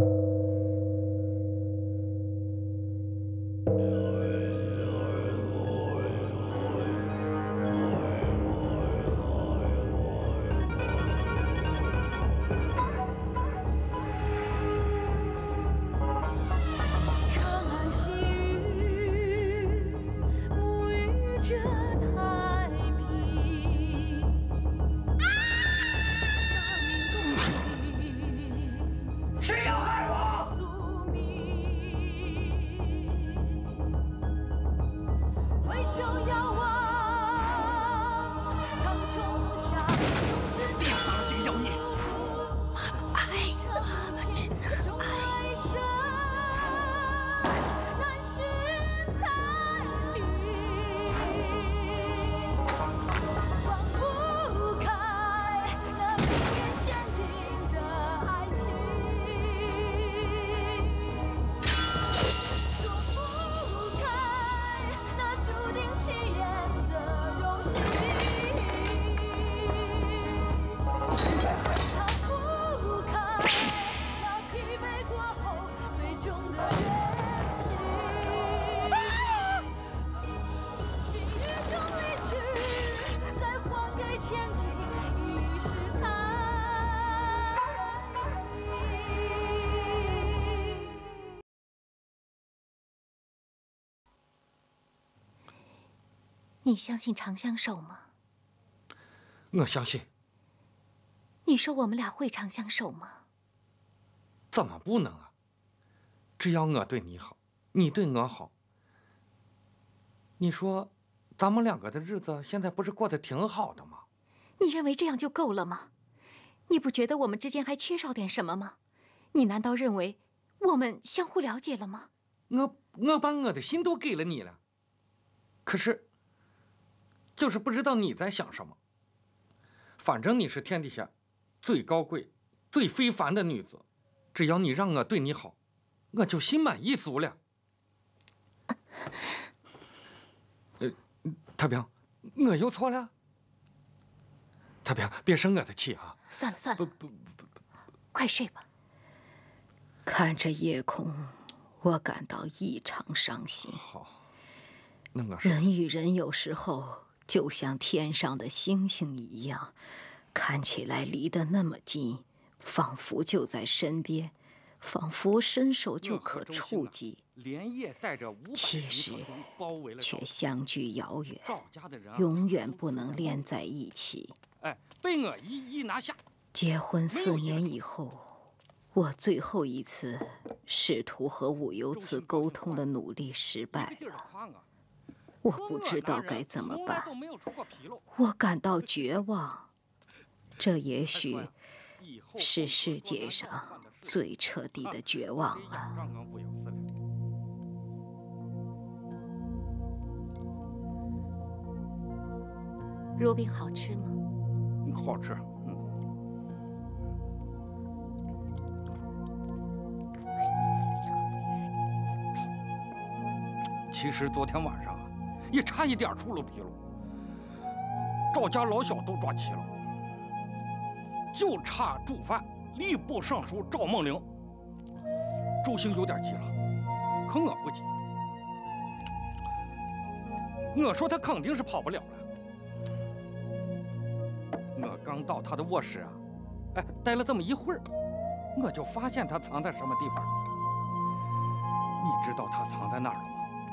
你相信长相守吗？ 我相信。 你说我们俩会长相守吗？ 怎么不能啊？只要我对你好，你对我好，你说咱们两个的日子现在不是过得挺好的吗？ 你认为这样就够了吗？你不觉得我们之间还缺少点什么吗？你难道认为我们相互了解了吗？ 我把我的心都给了你了，可是就是不知道你在想什么。反正你是天底下最高贵、最非凡的女子，只要你让我对你好，我就心满意足了。太平，我又错了。太平，别生我的气啊！ 算了算了，快睡吧。 看着夜空，我感到异常伤心。 好，那我说， 人与人有时候就像天上的星星一样，看起来离得那么近，仿佛就在身边，仿佛伸手就可触及， 连夜带着500 其实却相距遥远，永远不能连在一起。 哎，被我一拿下。 结婚4年以后，我最后一次试图和武由慈沟通的努力失败了。我不知道该怎么办，我感到绝望。这也许是世界上最彻底的绝望了。 肉饼好吃吗？ 好吃。其实昨天晚上啊，也差一点出了纰漏，赵家老小都抓齐了，就差主犯吏部尚书赵梦龄。周兴有点急了，可我不急。我说他肯定是跑不了了。我刚到他的卧室啊，待了这么一会儿，我就发现他藏在什么地方。你知道他藏在哪儿了吗？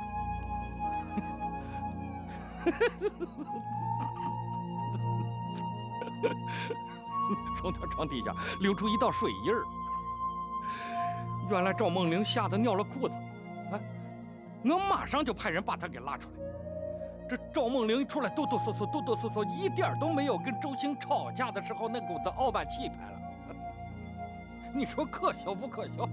从他床底下流出一道水印儿。原来赵梦龄吓得尿了裤子，我马上就派人把他给拉出来。这赵梦龄一出来哆哆嗦嗦，哆哆嗦嗦，一点都没有跟周兴吵架的时候那股子傲慢气派了。你说可笑不可笑？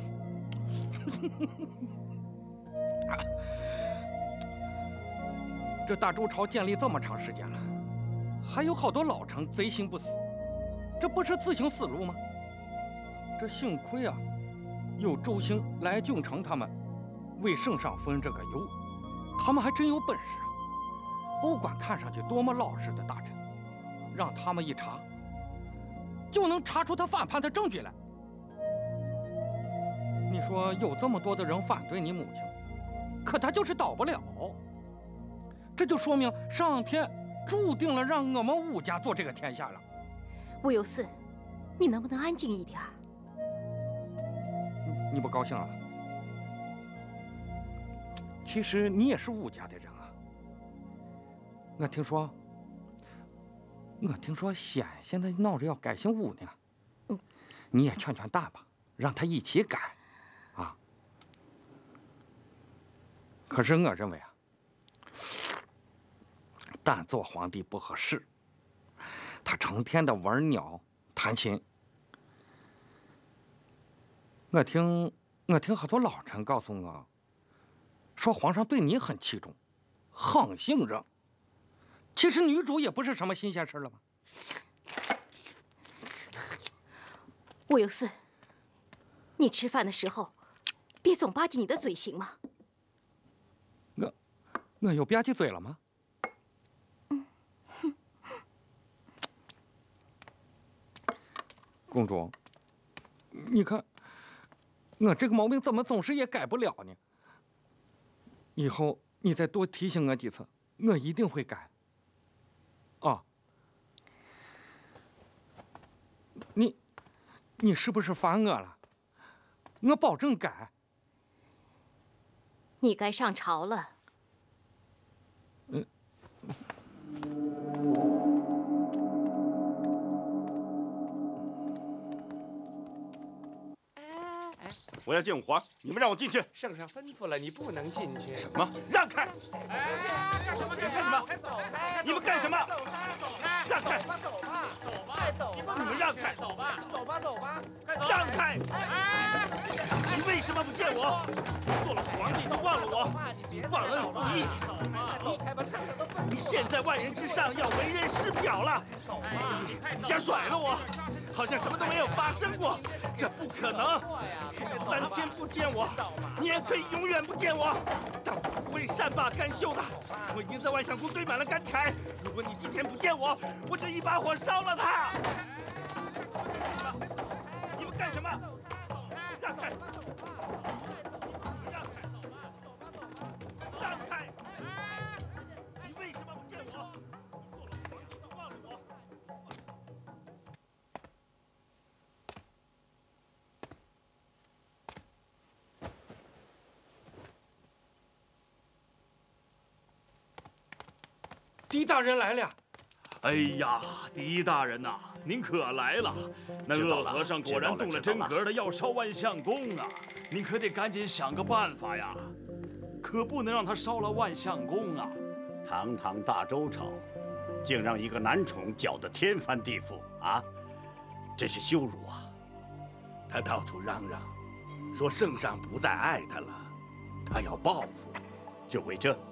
这大周朝建立这么长时间了，还有好多老臣贼心不死，这不是自寻死路吗？这幸亏啊，有周兴、来俊成他们为圣上分这个忧，他们还真有本事啊！不管看上去多么老实的大臣，让他们一查，就能查出他反叛的证据来。 你说有这么多的人反对你母亲，可他就是倒不了，这就说明上天注定了让我们武家做这个天下了。 武有嗣，你能不能安静一点？ 你不高兴啊？其实你也是武家的人啊。我听说先现在闹着要改姓武呢。你也劝劝大吧，让他一起改，啊。可是我认为啊，单做皇帝不合适，他成天的玩鸟弹琴。我听好多老臣告诉我，说皇上对你很器重，很信任。其实女主也不是什么新鲜事了吧？ 武有嗣，你吃饭的时候别总吧唧你的嘴行吗？ 我有吧唧嘴了吗？公主，你看我这个毛病怎么总是也改不了呢？以后你再多提醒我几次，我一定会改。啊，你是不是烦我了？我保证改。 你该上朝了。 我要见我皇，你们让我进去。 圣上吩咐了，你不能进去。 什么？让开！ 干什么？ 你们干什么？ 走开！ 让开！ 走吧！ 你们让开！ 走吧！ 让开！你为什么不见我？做了皇帝就忘了我，你忘恩负义！你现在万人之上要为人师表了，你想甩了我，好像什么都没有发生过，这不可能。3天不见我，你也可以永远不见我，但我不会善罢甘休的。我已经在万象宫堆满了干柴，如果你今天不见我，我就一把火烧了它。你们干什么？让开！让开！你为什么不见我？你做了皇帝就忘了我。 狄大人来了。 哎呀，狄大人呐，您可来了！那恶和尚果然动了真格的，要烧万象宫啊！您可得赶紧想个办法呀，可不能让他烧了万象宫啊！ 堂堂大周朝，竟让一个男宠搅得天翻地覆啊！真是羞辱啊！ 他到处嚷嚷，说圣上不再爱他了，他要报复， 就为这，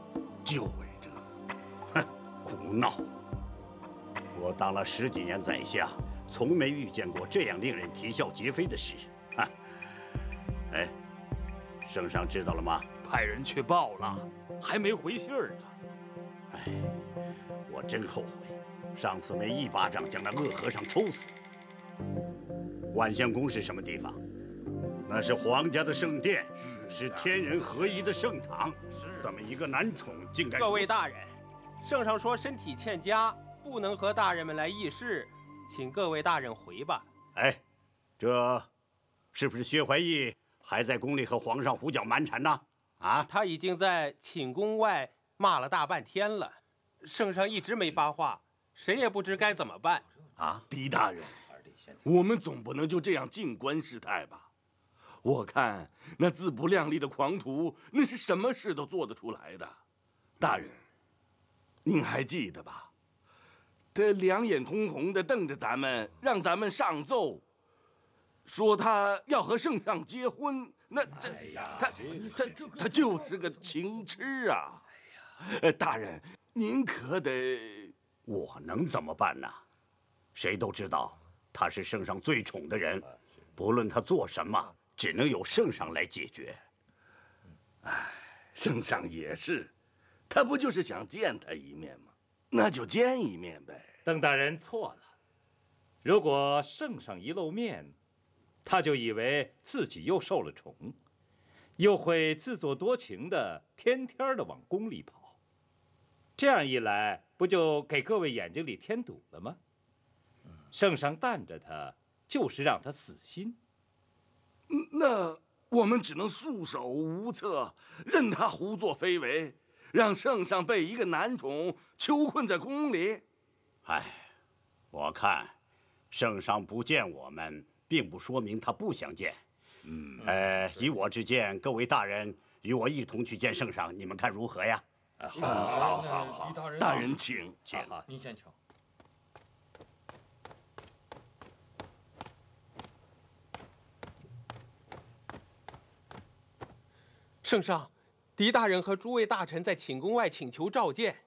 哼，胡闹！我当了10几年宰相，从没遇见过这样令人啼笑皆非的事。哈，哎，圣上知道了吗？ 派人去报了，还没回信儿呢。 哎，我真后悔，上次没一巴掌将那恶和尚抽死。万象宫是什么地方？那是皇家的圣殿，是天人合一的圣堂。怎么一个男宠竟敢？ 各位大人，圣上说身体欠佳，不能和大人们来议事，请各位大人回吧。 哎，这是不是薛怀义还在宫里和皇上胡搅蛮缠呢？啊， 他已经在寝宫外骂了大半天了，圣上一直没发话，谁也不知该怎么办。 啊， 狄大人，我们总不能就这样静观事态吧？我看那自不量力的狂徒，那是什么事都做得出来的。大人，您还记得吧？他两眼通红的瞪着咱们，让咱们上奏，说他要和圣上结婚。那他就是个情痴啊！大人，您可得…… 我能怎么办呢？谁都知道他是圣上最宠的人，不论他做什么，只能由圣上来解决。 哎，圣上也是，他不就是想见他一面吗？那就见一面呗。 邓大人错了，如果圣上一露面， 他就以为自己又受了宠，又会自作多情的天天的往宫里跑。这样一来，不就给各位眼睛里添堵了吗？圣上担着他，就是让他死心。 那我们只能束手无策，任他胡作非为，让圣上被一个男宠囚困在宫里。 哎，我看圣上不见我们，并不说明他不想见。以我之见，各位大人与我一同去见圣上，你们看如何呀？ 好，大人请。 您先请。 圣上，狄大人和诸位大臣在寝宫外请求召见。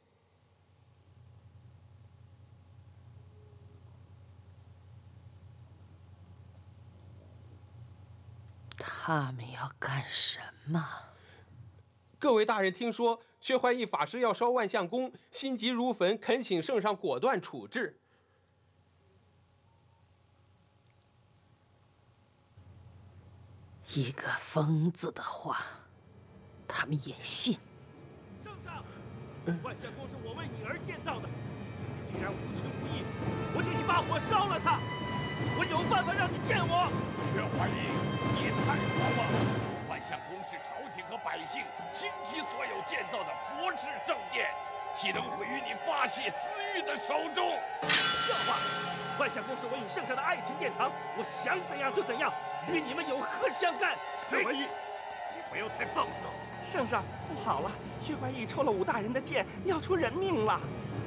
他们要干什么？ 各位大人听说薛怀义法师要烧万象宫，心急如焚，恳请圣上果断处置。 一个疯子的话，他们也信。 圣上，万象宫是我为你而建造的，你既然无情无义，我就一把火烧了它。我有办法让你见我。 薛怀义，你也太狂了！万象宫是朝廷和百姓倾其所有建造的佛制正殿，岂能毁于你发泄私欲的手中？ 笑话！万象宫是我与圣上的爱情殿堂，我想怎样就怎样，与你们有何相干？ 薛怀义，你不要太放肆了。 圣上，不好了，薛怀义抽了武大人的剑，要出人命了。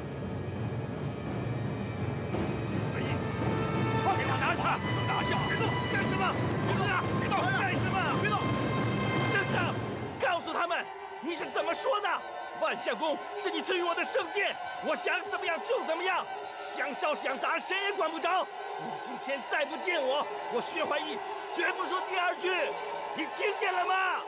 薛怀义， 放给我拿下！拿下！别动！干什么？别动！别动！干什么？别动！圣上，告诉他们你是怎么说的。万象宫是你赐予我的圣殿，我想怎么样就怎么样，想烧想砸谁也管不着。你今天再不见我，我薛怀义绝不说第二句，你听见了吗？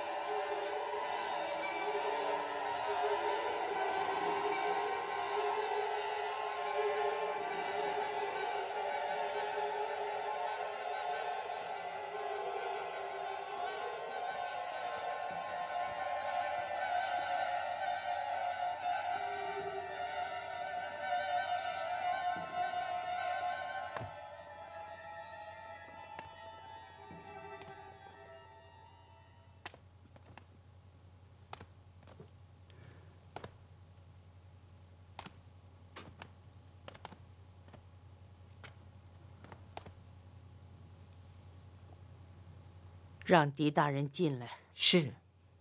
让狄大人进来。 是。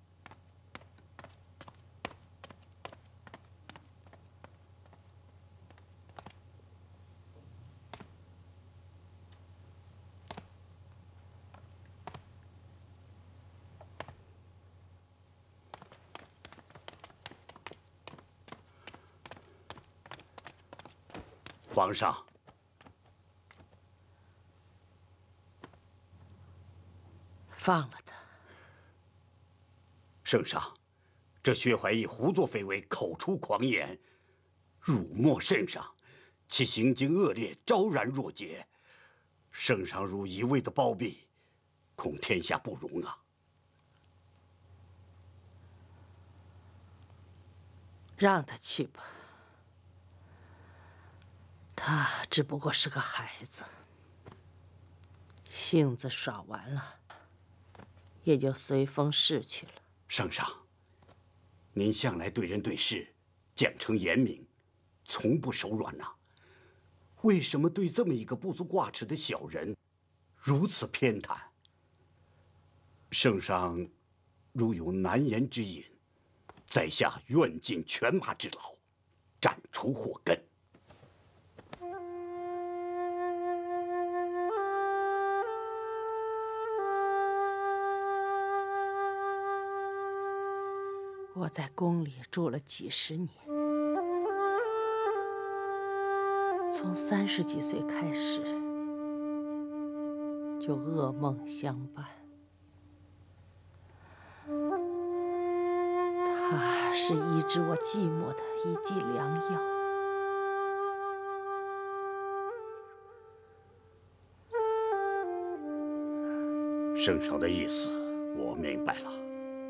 皇上。 放了他。 圣上，这薛怀义胡作非为，口出狂言，辱没圣上，其行径恶劣，昭然若揭。圣上如一味的包庇，恐天下不容啊！ 让他去吧，他只不过是个孩子，性子耍完了，也就随风逝去了。 圣上，您向来对人对事讲诚严明，从不手软呐。为什么对这么一个不足挂齿的小人如此偏袒？圣上如有难言之隐，在下愿尽犬马之劳，斩除祸根。 我在宫里住了几十年，从30几岁开始就噩梦相伴。他是医治我寂寞的一剂良药。 圣上的意思我明白了。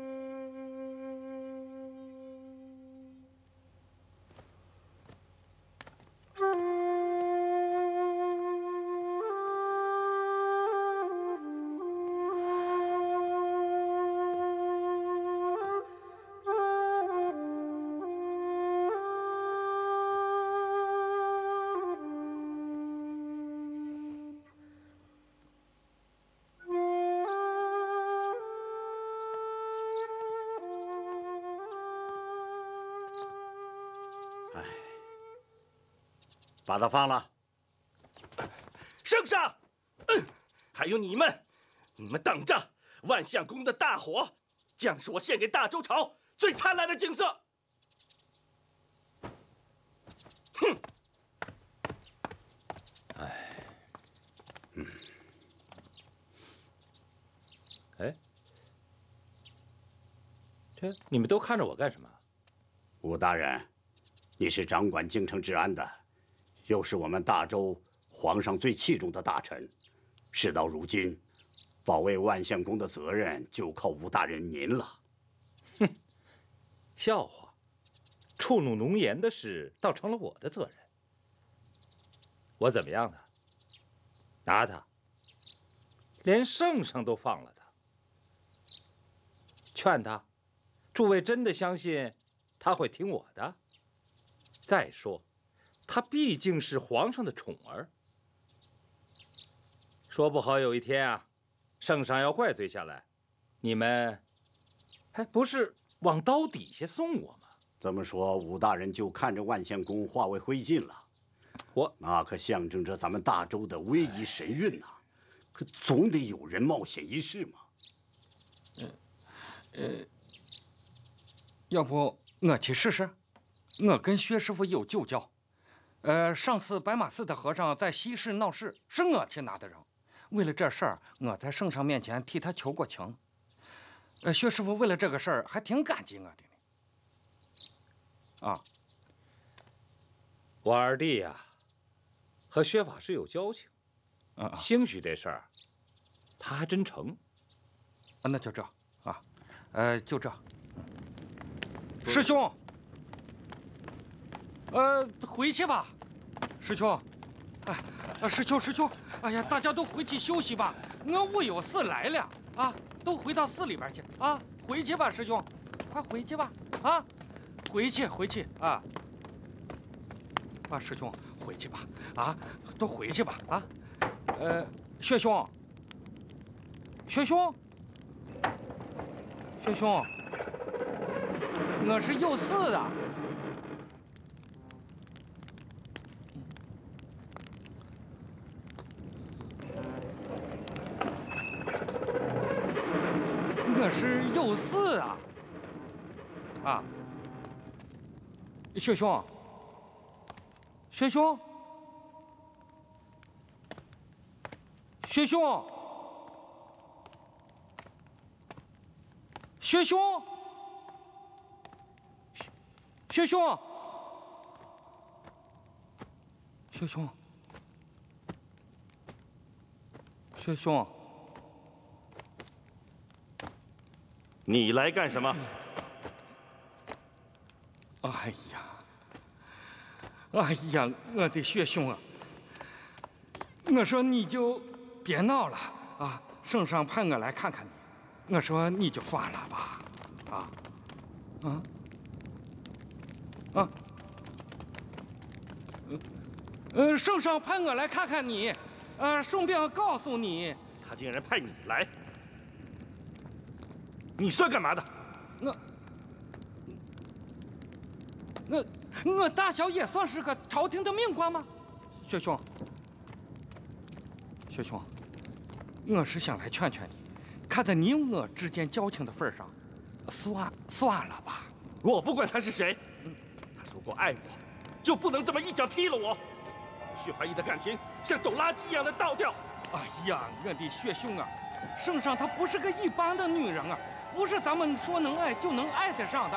把他放了。 圣上，还有你们等着！万象宫的大火，将是我献给大周朝最灿烂的景色。哼！ 这你们都看着我干什么？ 武大人，你是掌管京城治安的，又是我们大周皇上最器重的大臣，事到如今，保卫万象宫的责任就靠武大人您了。 哼，笑话！触怒浓颜的事倒成了我的责任。我怎么样呢？拿他，连圣上都放了他，劝他。诸位真的相信他会听我的？再说，他毕竟是皇上的宠儿，说不好有一天啊，圣上要怪罪下来，你们还不是往刀底下送我吗？ 这么说，武大人就看着万象宫化为灰烬了？那可象征着咱们大周的威仪神韵呐，可总得有人冒险一试嘛。 要不我去试试？我跟薛师傅有旧交。上次白马寺的和尚在西市闹事，是我去拿的人。为了这事儿，我在圣上面前替他求过情。薛师傅为了这个事儿还挺感激我的呢。啊， 我二弟呀，和薛法师有交情，兴许这事儿他还真成。 那就这啊，就这。师兄，回去吧，师兄。师兄，哎呀，大家都回去休息吧。我武有寺来了啊，都回到寺里边去啊。回去吧，师兄，快回去吧啊，回去啊。师兄，回去吧啊，都回去吧啊。薛兄，我是有事的。我是有事啊！啊，薛兄，薛兄，薛兄，薛兄，薛兄，薛兄，薛兄。 你来干什么？ 哎呀，我的薛兄啊！我说你就别闹了啊！圣上派我来看看你，我说你就算了吧，圣上派我来看看你，顺便告诉你， 他竟然派你来。你算干嘛的？ 我大小也算是个朝廷的命官吗？薛兄，我是想来劝劝你，看在你我之间交情的份上，算了吧。 我不管他是谁，他如果爱我，就不能这么一脚踢了我。薛怀义的感情像走垃圾一样的倒掉。 哎呀，我的薛兄啊，圣上她不是个一般的女人啊。不是咱们说能爱就能爱得上的。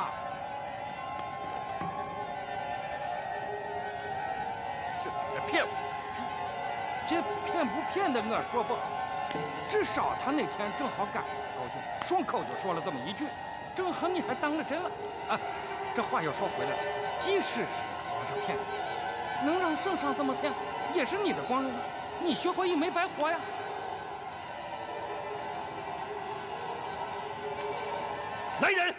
是你在骗我， 骗不骗的我说不好， 至少他那天正好赶上高兴，顺口就说了这么一句，正好你还当了真了。啊，这话又说回来了，即使是皇上骗你，能让圣上这么骗，也是你的光荣啊！你薛怀义没白活呀。 来人！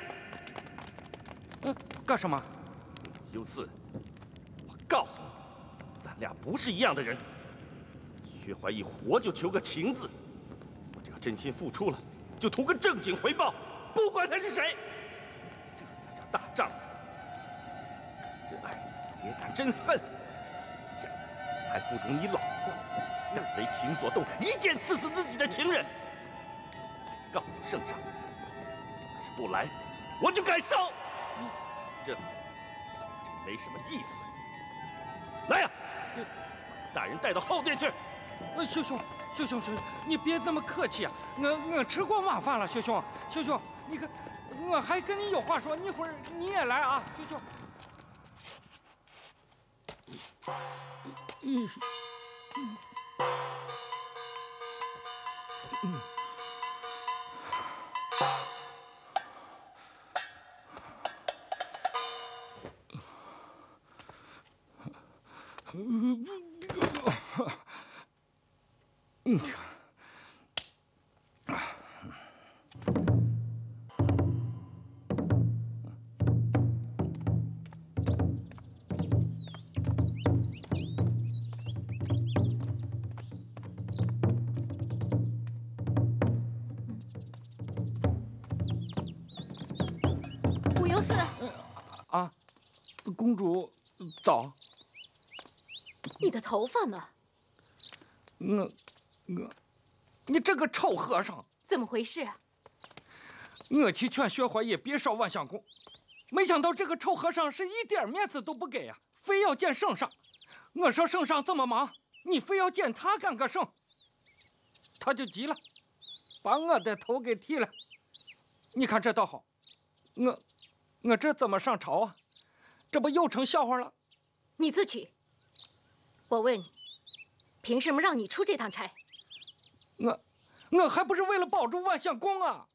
干什么？ 尤四，我告诉你，咱俩不是一样的人。薛怀义活就求个情字，我这个真心付出了，就图个正经回报，不管他是谁。这才叫大丈夫。真爱也敢真恨，想还不如你老婆，敢为情所动，一剑刺死自己的情人。告诉圣上，要是不来，我就敢烧。这没什么意思。来呀，把大人带到后殿去。 兄兄，你别那么客气啊！我吃过晚饭了，兄兄，你看，我还跟你有话说，一会儿你也来啊，兄兄。 武攸四， 啊，公主早。 你的头发呢？ 你这个臭和尚， 怎么回事？ 我去劝薛怀义别烧万象宫，没想到这个臭和尚是一点面子都不给啊，非要见圣上。我说圣上这么忙，你非要见他干个甚？他就急了，把我的头给剃了。你看这倒好，我这怎么上朝啊？这不又成笑话了？ 你自取。我问你，凭什么让你出这趟差？ 我还不是为了保住万象宫啊！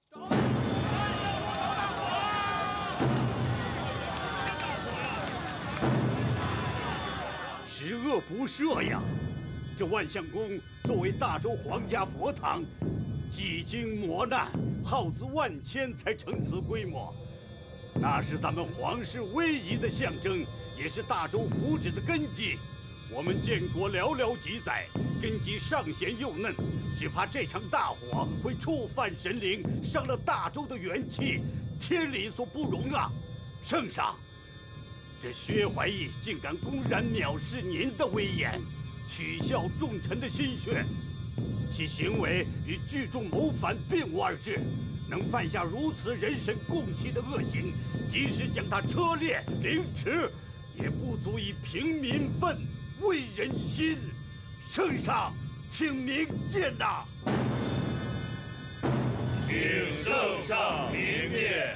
十恶不赦呀！这万象宫作为大周皇家佛堂，几经磨难，耗资万千才成此规模。那是咱们皇室威仪的象征，也是大周福祉的根基。我们建国寥寥几载，根基尚显幼嫩，只怕这场大火会触犯神灵，伤了大周的元气，天理所不容啊！圣上，这薛怀义竟敢公然藐视您的威严，取笑众臣的心血，其行为与聚众谋反并无二致。能犯下如此人神共弃的恶行，即使将他车裂凌迟，也不足以平民愤，慰人心。圣上，请明鉴呐！ 请圣上明鉴。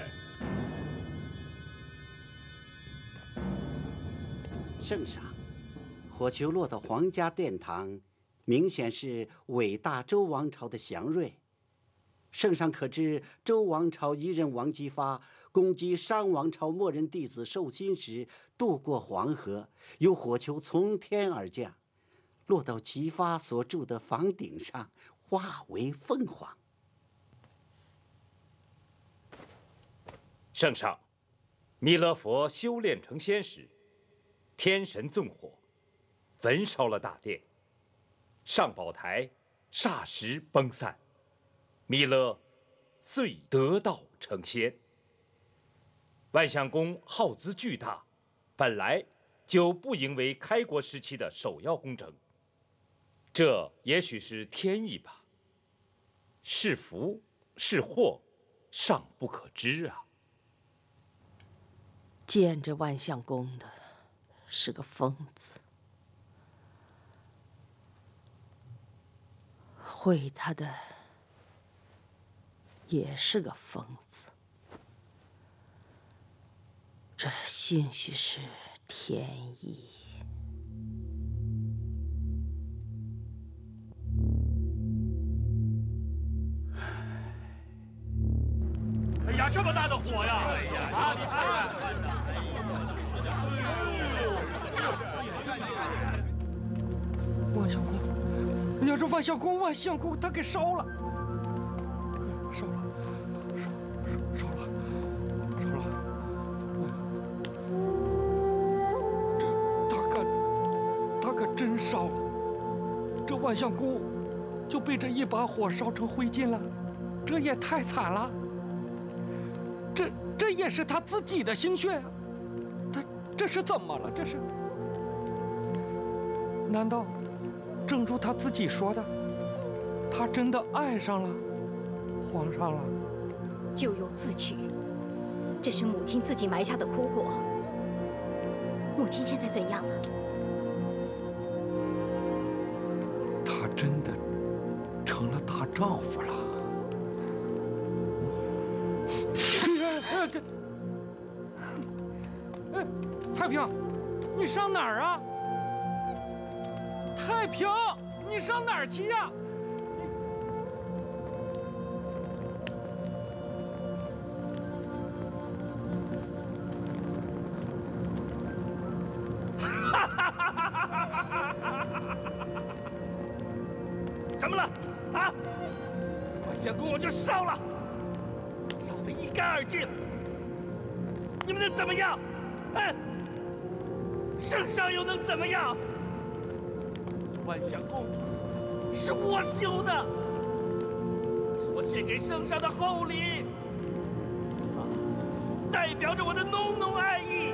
圣上，火球落到皇家殿堂，明显是伟大周王朝的祥瑞。圣上可知，周王朝一任王姬发攻击商王朝末任弟子寿辛时，渡过黄河，有火球从天而降，落到姬发所住的房顶上，化为凤凰。 圣上，弥勒佛修炼成仙时，天神纵火，焚烧了大殿，上宝台霎时崩散。弥勒遂得道成仙。万象宫耗资巨大，本来就不应为开国时期的首要工程。这也许是天意吧，是福是祸，尚不可知啊。 建这万象宫的是个疯子，毁他的也是个疯子，这兴许是天意。 家这么大的火呀！啊，你看。 万相公，哎呀，这万相公，他给烧了，烧了。他可真烧了，这万相公就被这一把火烧成灰烬了，这也太惨了。这也是他自己的心血啊，他这是怎么了？这是？难道正如他自己说的，他真的爱上了皇上了？ 咎由自取，这是母亲自己埋下的苦果。母亲现在怎样了？ 她真的成了她丈夫了。太平，你上哪儿啊？太平，你上哪儿去呀？ 怎么了？啊！万相公我就烧了，烧得一干二净。你们能怎么样？嗯，圣上又能怎么样？万相公是我修的，是我献给圣上的厚礼，代表着我的浓浓爱意。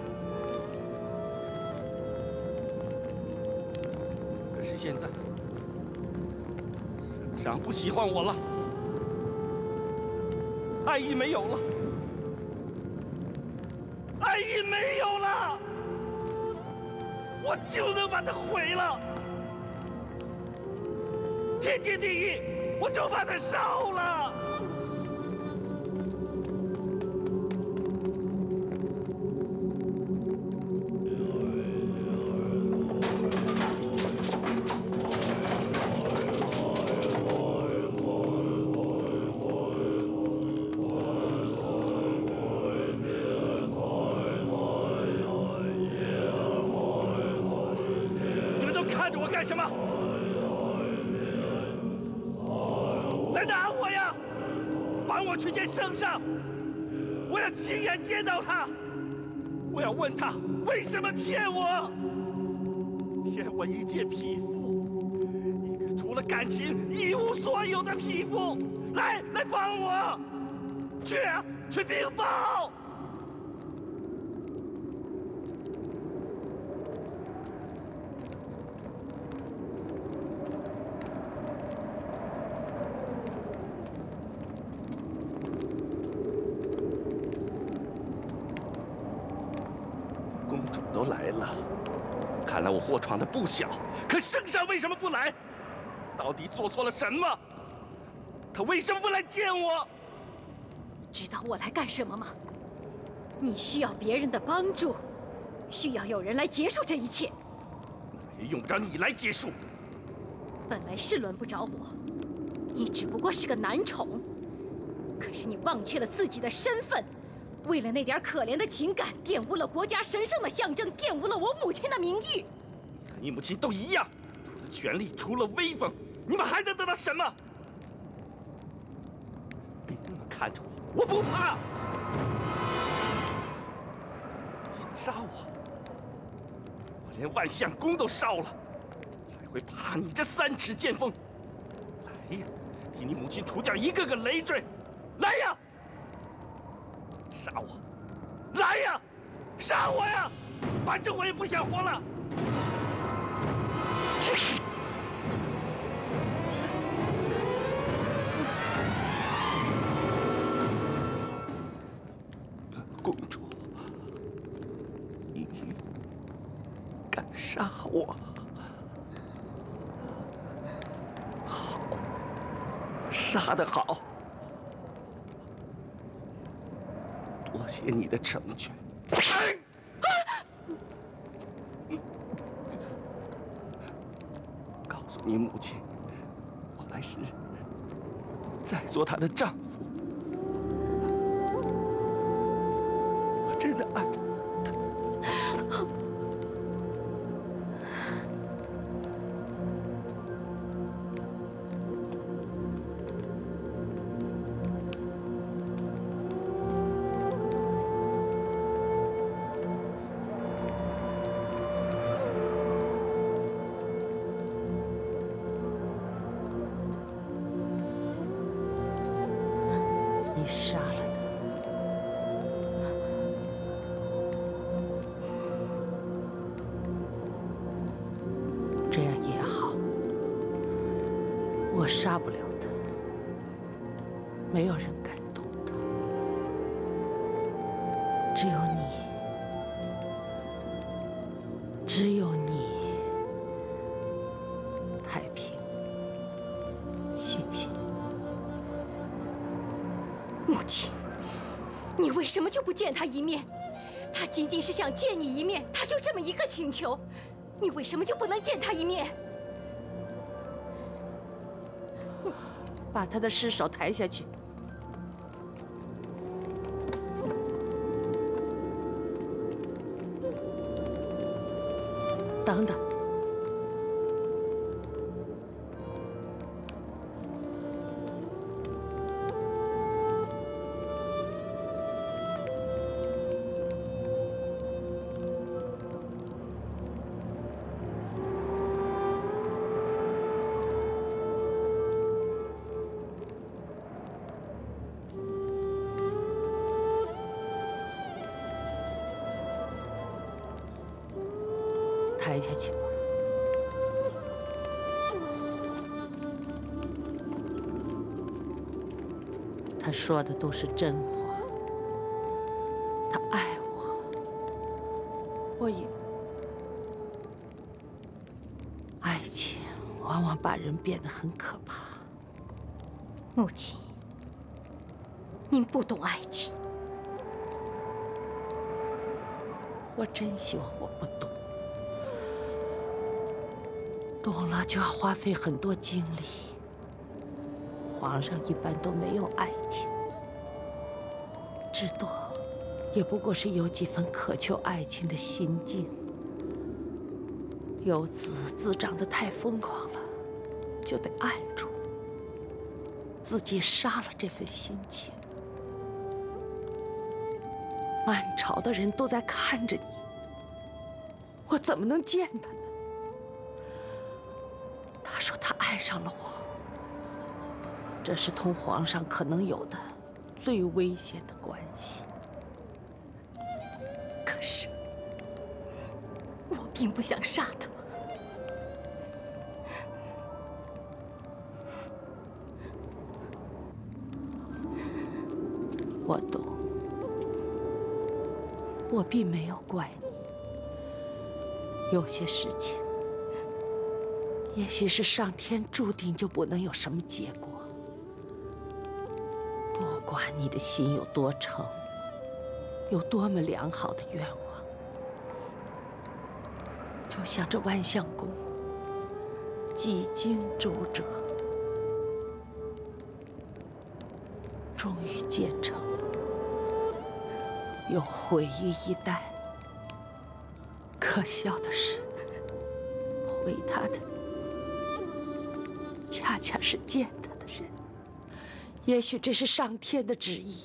可是现在，圣上不喜欢我了，爱意没有了，爱意没有了，我就能把它毁了。天经地义，我就把它烧了。你们都看着我干什么？来打我呀！帮我去见圣上，我要亲眼见到他，我要问他为什么骗我，骗我一介匹夫，一个除了感情一无所有的匹夫。来帮我，去禀报。公主都来了，看来我祸闯的不小。可圣上为什么不来？到底做错了什么？他为什么不来见我？ 知道我来干什么吗？你需要别人的帮助，需要有人来结束这一切。 也用不着你来结束。 本来是轮不着我，你只不过是个男宠。可是你忘却了自己的身份。为了那点可怜的情感，玷污了国家神圣的象征，玷污了我母亲的名誉。 和你母亲都一样，除了权力，除了威风，你们还能得到什么？别这么看着我，我不怕。想杀我，我连万相公都烧了，还会怕你这3尺剑锋？来呀，替你母亲除掉一个个累赘！来呀！杀我！来呀！杀我呀！反正我也不想活了。公主，你敢杀我？好，杀得好。多谢你的成全。告诉你母亲，我来时再做她的丈夫。 我杀不了他，没有人敢动他，只有你，只有你，太平，醒醒！ 母亲，你为什么就不见他一面？他仅仅是想见你一面，他就这么一个请求，你为什么就不能见他一面？ 把他的尸首抬下去。等等。抬下去吧。他说的都是真话，他爱我，我也。爱情往往把人变得很可怕。 母亲，您不懂爱情。 我真希望我不懂。懂了就要花费很多精力。皇上一般都没有爱情，至多也不过是有几分渴求爱情的心境。幼子滋长得太疯狂了，就得按住，自己杀了这份心情。满朝的人都在看着你，我怎么能见他呢？他说他爱上了我，这是同皇上可能有的最危险的关系。 可是我并不想杀他。 我懂，我并没有怪你。有些事情，也许是上天注定就不能有什么结果。不管你的心有多诚，有多么良好的愿望，就像这万象宫，几经周折，终于建成了，又毁于一旦。可笑的是，毁他的恰恰是见他的人。也许这是上天的旨意，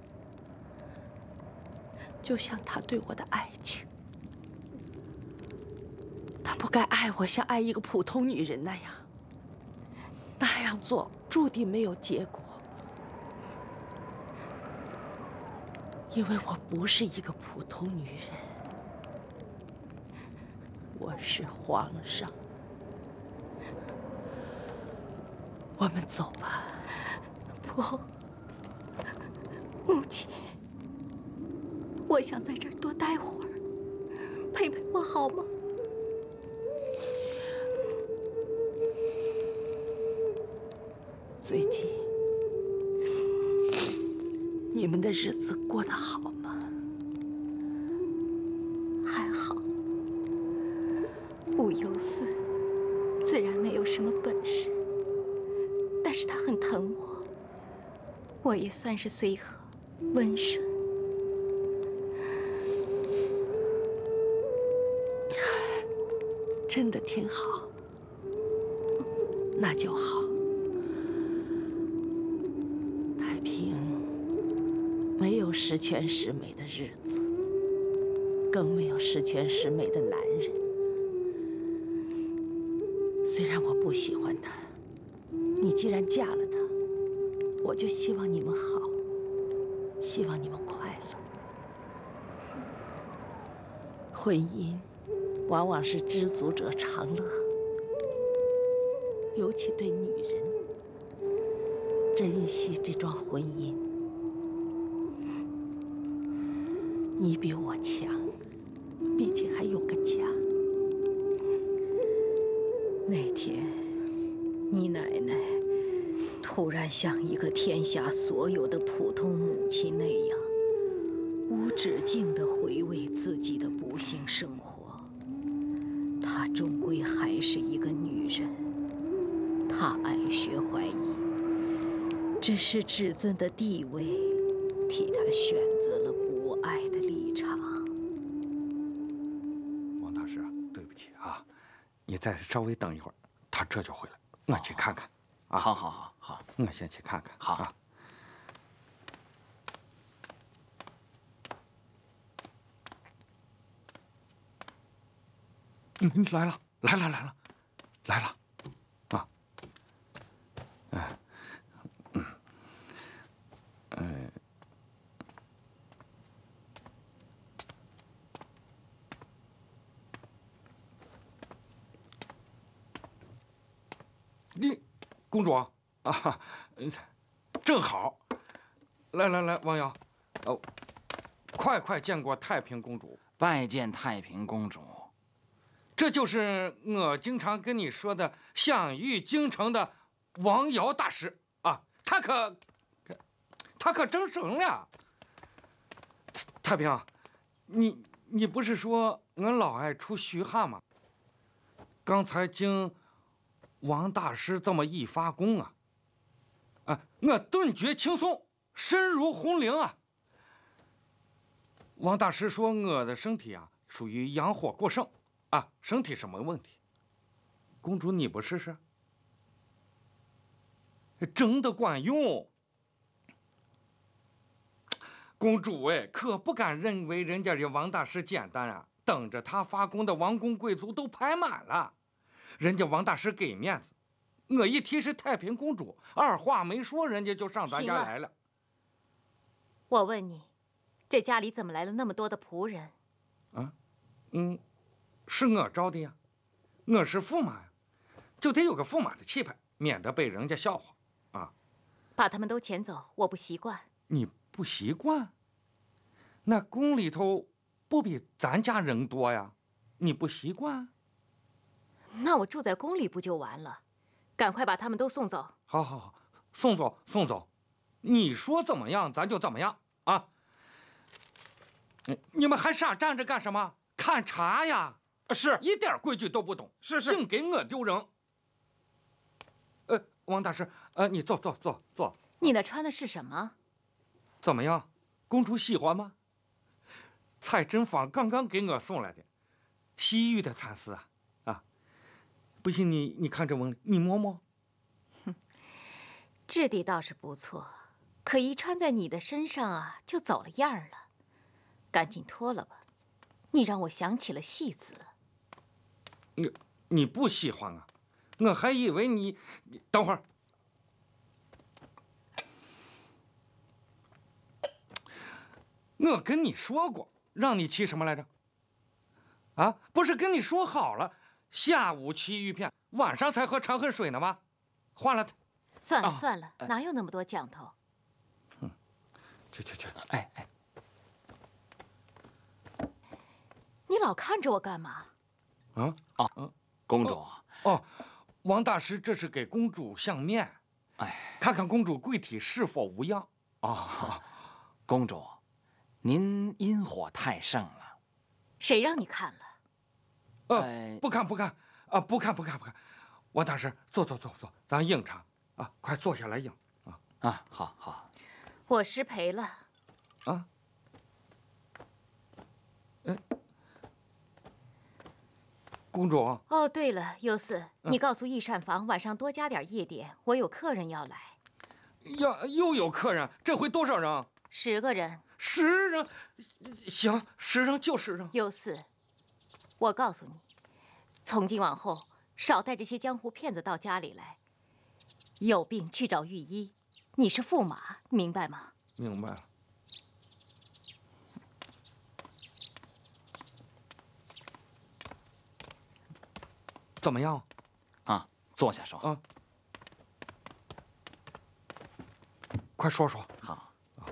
就像他对我的爱情，他不该爱我像爱一个普通女人那样，那样做注定没有结果。因为我不是一个普通女人，我是皇上。我们走吧。 不，母亲，我想在这儿多待会儿，陪陪我好吗？ 最近你们的日子过得好吗？ 还好。武攸嗣自然没有什么本事，但是他很疼我。我也算是随和、温顺。 真的挺好，那就好。太平没有十全十美的日子，更没有十全十美的男人。虽然我不喜欢他，你既然嫁了他，我就希望你们好，希望你们快乐。婚姻往往是知足者常乐，尤其对女人。 珍惜这桩婚姻。你比我强，毕竟还有个家。 那天，你奶奶突然像一个天下所有的普通母亲那样，无止境地回味自己的不幸生活。她终归还是一个女人，她爱学怀疑，只是至尊的地位替她选择了不爱的立场。 王大师，对不起啊，你再稍微等一会儿，他这就回来，我去看看。啊， 好好好好， 我先去看看。 好。 啊来了，来了，来了，来了，啊，你公主啊，正好，来来来，王瑶，快见过太平公主。 拜见太平公主。 这就是我经常跟你说的享誉京城的王瑶大师啊，他可真神了。太平，你不是说俺老爱出虚汗吗？刚才经王大师这么一发功啊，我顿觉轻松，身如红绫啊。王大师说我的身体啊属于阳火过盛。啊，身体什么问题？公主，你不试试？真的管用。公主哎，可不敢认为人家这王大师简单啊！等着他发功的王公贵族都排满了，人家王大师给面子，我一提是太平公主，二话没说，人家就上咱家来了。 我问你，这家里怎么来了那么多的仆人？ 啊，是我招的呀，我是驸马呀，就得有个驸马的气派，免得被人家笑话啊。 把他们都遣走，我不习惯。 你不习惯？那宫里头不比咱家人多呀，你不习惯？ 那我住在宫里不就完了？赶快把他们都送走。 好好好，送走送走，你说怎么样咱就怎么样啊！你们还傻站着干什么？看茶呀！ 是， 一点规矩都不懂， 是， 净给我丢人。王大师，你坐。 你那穿的是什么？ 怎么样，公主喜欢吗？蔡珍芳刚刚给我送来的，西域的蚕丝啊，不信你看这纹理，你摸摸。 质地倒是不错，可一穿在你的身上啊，就走了样了。赶紧脱了吧，你让我想起了戏子。 你不喜欢啊？我还以为你等会儿。我跟你说过，让你骑什么来着？啊，不是跟你说好了，下午骑玉片，晚上才喝长恨水呢吗？换了它。 算了算了，哪有那么多讲头？ 去， 哎， 你老看着我干嘛？ 公主。 王大师这是给公主相面，看看公主贵体是否无恙。 公主，您阴火太盛了。 谁让你看了？ 不看啊，不看。王大师，坐，咱饮茶啊，快坐下来饮啊。好。 我失陪了。 啊？公主。 哦，对了，尤四，你告诉易膳房晚上多加点夜点，我有客人要来。 又有客人？这回多少人 ？10个人。 10人？行，10人就10人。 尤四，我告诉你，从今往后少带这些江湖骗子到家里来。有病去找御医，你是驸马，明白吗？ 明白了。怎么样？ 坐下说。 快说说。 好。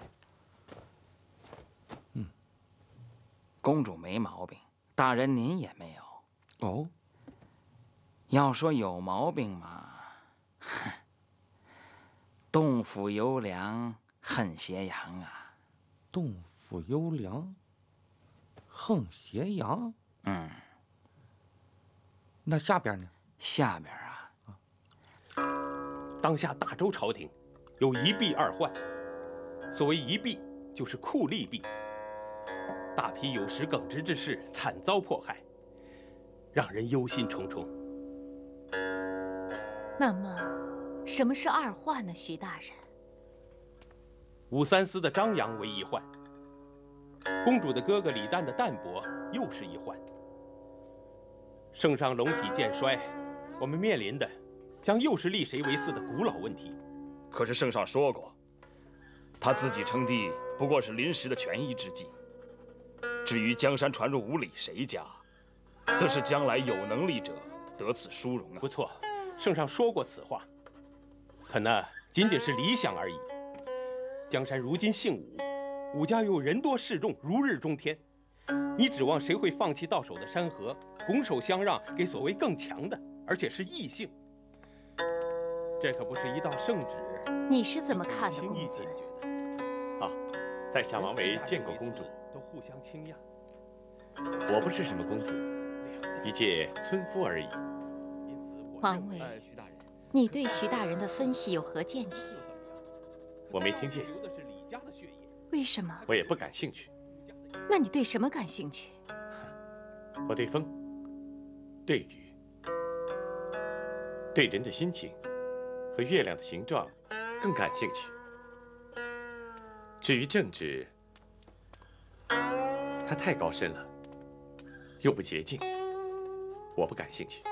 公主没毛病，大人您也没有。 哦。 要说有毛病嘛，哼，洞府优良恨斜阳啊。 洞府优良恨斜阳。那下边呢？ 下边啊， 当下大周朝廷有一弊二患。所谓一弊，就是酷吏弊。大批有识耿直之士惨遭迫害，让人忧心忡忡。 那么，什么是二患呢，徐大人？ 武三思的张扬为一患，公主的哥哥李旦的淡泊又是一患。圣上龙体渐衰，我们面临的将又是立谁为嗣的古老问题。 可是圣上说过，他自己称帝不过是临时的权宜之计。至于江山传入吴李谁家，则是将来有能力者得此殊荣啊。 不错，圣上说过此话，可那仅仅是理想而已。江山如今姓武，武家又人多势众，如日中天，你指望谁会放弃到手的山河，拱手相让给所谓更强的，而且是异性？这可不是一道圣旨。 你是怎么看的，公子？ 啊，在下王维见过公主， 都互相倾轧。 我不是什么公子，一介村夫而已。 王维，你对徐大人的分析有何见解？ 我没听见。 为什么？ 我也不感兴趣。 那你对什么感兴趣？ 我对风，对雨，对人的心情和月亮的形状更感兴趣。至于政治，它太高深了，又不洁净，我不感兴趣。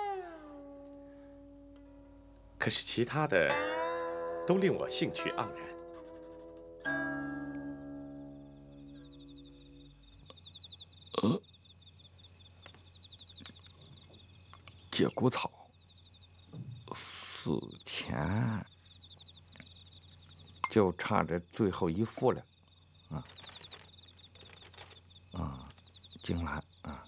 可是其他的都令我兴趣盎然。 接骨草4天，就差这最后一幅了，荆兰啊，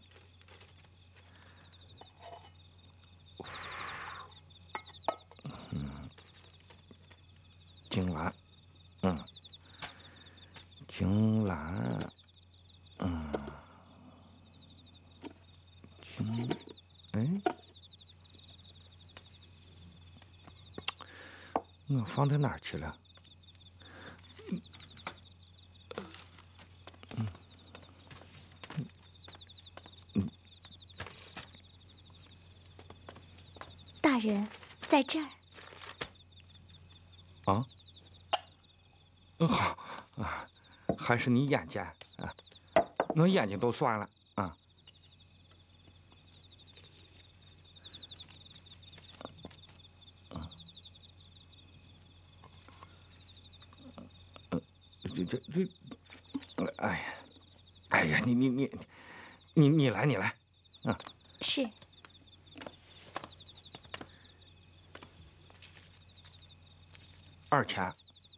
荆兰，荆兰，我放在哪儿去了？ 大人，在这儿。 啊？好啊，还是你眼尖啊！我眼睛都酸了啊！哎呀，你来， 是。 2钱。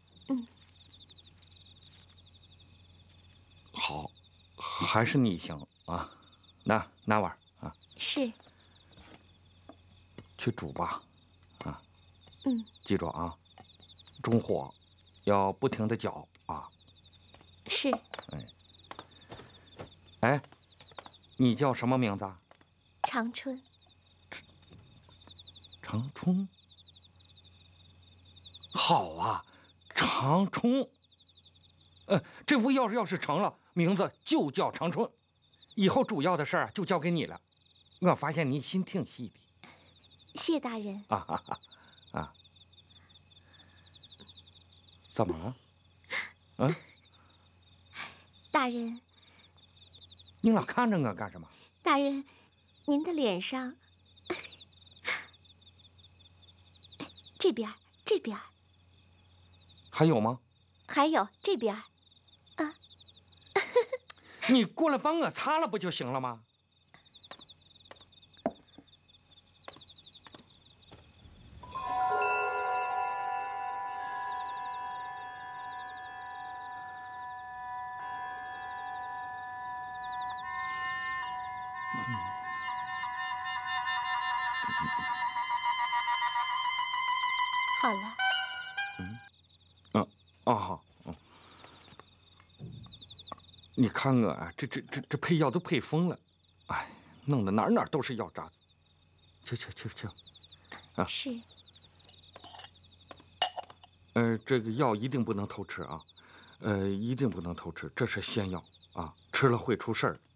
好，还是你行啊！拿碗啊。 是。 去煮吧，啊。 记住啊，中火，要不停的搅啊。 是。 哎，你叫什么名字？ 长春。 长春。好啊，长春。这幅要是成了，名字就叫长春，以后主要的事儿就交给你了。我发现你心挺细的。 谢大人。 啊。怎么了？ 大人。 你老看着我干什么？ 大人，您的脸上，这边。 还有吗？ 还有这边。 你过来帮我擦了不就行了吗？ 好了。 好。你看我啊，这配药都配疯了，哎，弄得哪都是药渣子。去。啊。 是。 这个药一定不能偷吃啊，一定不能偷吃，这是仙药啊，吃了会出事儿。